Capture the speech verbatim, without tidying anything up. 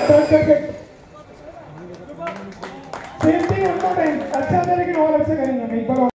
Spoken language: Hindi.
सेम थिंग उनको टाइम अच्छा था लेकिन और अच्छा करेंगे हम एक बार।